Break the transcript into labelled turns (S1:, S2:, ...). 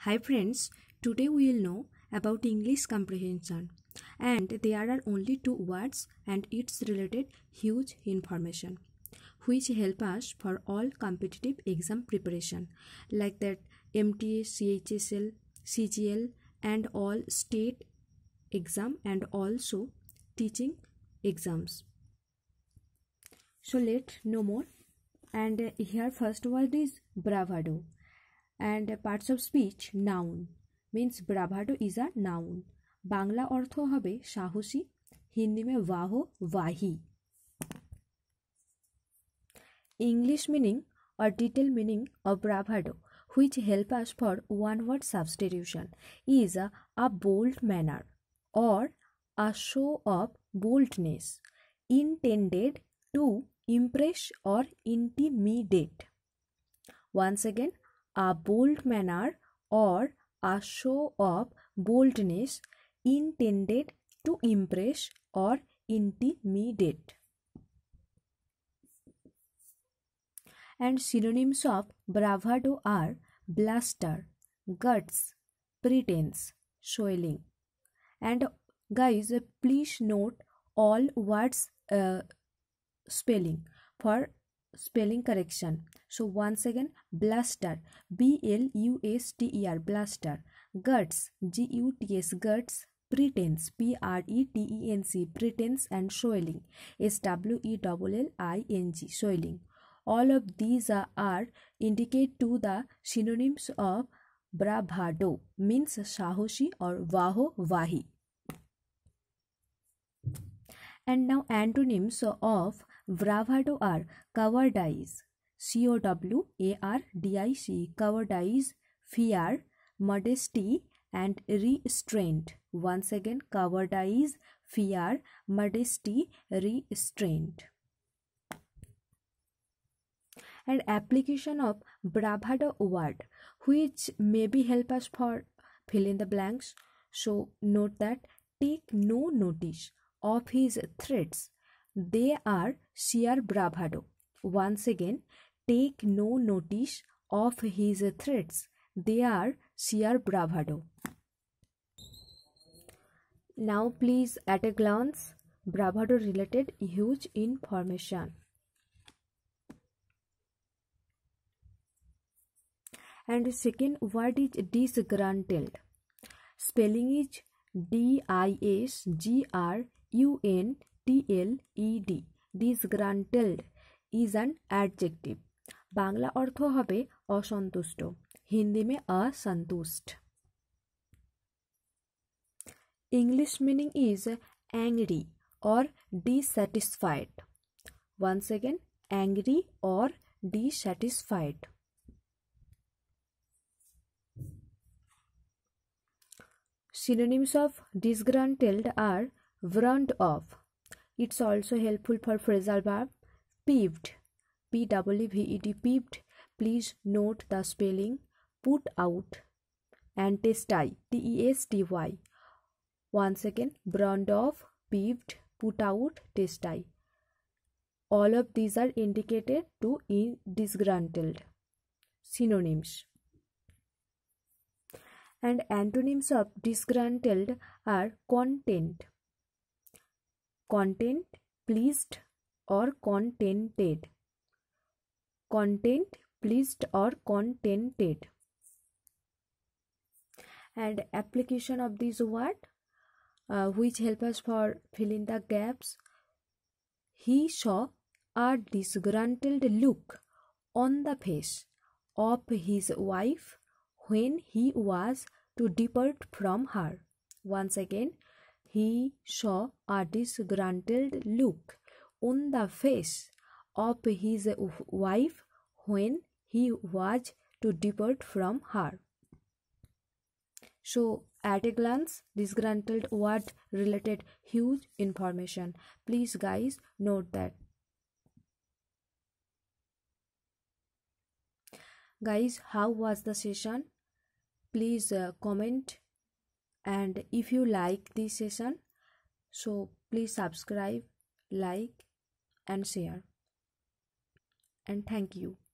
S1: Hi friends, today we will know about English comprehension, and there are only two words and its related huge information which help us for all competitive exam preparation like that MTA, CHSL, CGL and all state exam and also teaching exams. So let's know more. And here first word is bravado. And parts of speech noun means bravado is a noun. Bangla অর্থ হবে সাহসী, হিন্দি में वाहो वाही. English meaning or detailed meaning of bravado which help us for one word substitution is a bold manner or a show of boldness intended to impress or intimidate. Once again, a bold manner or a show of boldness intended to impress or intimidate. And synonyms of bravado are bluster, guts, pretense, swelling. And guys, please note all words spelling for spelling correction. So once again, bluster, BLUSTER, bluster, guts, GUTS, guts, pretense, PRETENC, pretense, and swelling, SWELLING, swelling. All of these are indicate to the synonyms of bravado means sahoshi or vaho vahi. And now antonyms of bravado are cowardice, COWARDIC, cowardice, fear, modesty, and restraint. Once again, cowardice, fear, modesty, restraint. And application of bravado word which maybe help us for fill in the blanks. So note that take no notice of his threats, they are sheer bravado. Once again, take no notice of his threats, they are sheer bravado. Now please at a glance bravado related huge information. And the second word is disgruntled. Spelling is DISGRUNTLED. Disgruntled is an adjective. Bangla অর্থ হবে অসন্তুষ্ট, হিন্দি में असंतुष्ट. English meaning is angry or dissatisfied. Once again, angry or dissatisfied. Synonyms of disgruntled are burned off. It's also helpful for phrasal verb peeved, PEEVED, peeved. Please note the spelling put out. And testy, TESTY. Once again, burned off, peeved, put out, testy. All of these are indicated to disgruntled. Synonyms. And antonyms of disgruntled are content, pleased or contented, pleased or contented. And application of this word which help us for fill in the gaps. He saw a disgruntled look on the face of his wife when he was to depart from her. Once again, he saw a disgruntled look on the face of his wife when he was to depart from her. So at a glance, disgruntled word related huge information. Please guys note that. Guys, how was the session? Please comment, and if you like this session, so please subscribe, like and share. And thank you.